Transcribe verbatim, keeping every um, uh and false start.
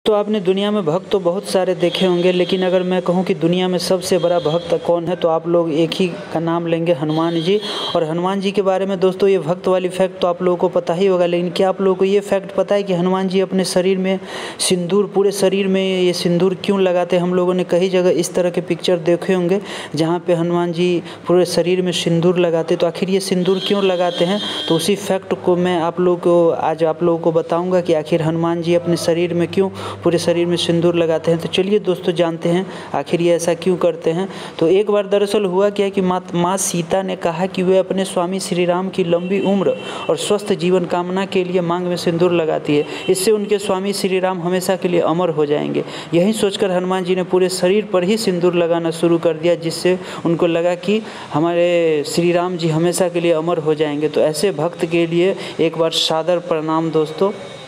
तो आपने दुनिया में भक्त तो बहुत सारे देखे होंगे, लेकिन अगर मैं कहूं कि दुनिया में सबसे बड़ा भक्त कौन है तो आप लोग एक ही का नाम लेंगे, हनुमान जी। और हनुमान जी के बारे में दोस्तों ये भक्त वाली फैक्ट तो आप लोगों को पता ही होगा, लेकिन क्या आप लोगों को ये फैक्ट पता है कि हनुमान जी अपने शरीर में सिंदूर, पूरे शरीर में ये सिंदूर क्यों लगाते हैं? हम लोगों ने कई जगह इस तरह के पिक्चर देखे होंगे जहाँ पे हनुमान जी पूरे शरीर में सिंदूर लगाते, तो आखिर ये सिंदूर क्यों लगाते हैं? तो उसी फैक्ट को मैं आप लोगों को आज आप लोगों को बताऊँगा कि आखिर हनुमान जी अपने शरीर में क्यों पूरे शरीर में सिंदूर लगाते हैं। तो चलिए दोस्तों जानते हैं आखिर ये ऐसा क्यों करते हैं। तो एक बार दरअसल हुआ क्या कि माँ माँ सीता ने कहा कि वे अपने स्वामी श्री राम की लंबी उम्र और स्वस्थ जीवन कामना के लिए मांग में सिंदूर लगाती है, इससे उनके स्वामी श्री राम हमेशा के लिए अमर हो जाएंगे। यही सोचकर हनुमान जी ने पूरे शरीर पर ही सिंदूर लगाना शुरू कर दिया, जिससे उनको लगा कि हमारे श्री राम जी हमेशा के लिए अमर हो जाएंगे। तो ऐसे भक्त के लिए एक बार सादर प्रणाम दोस्तों।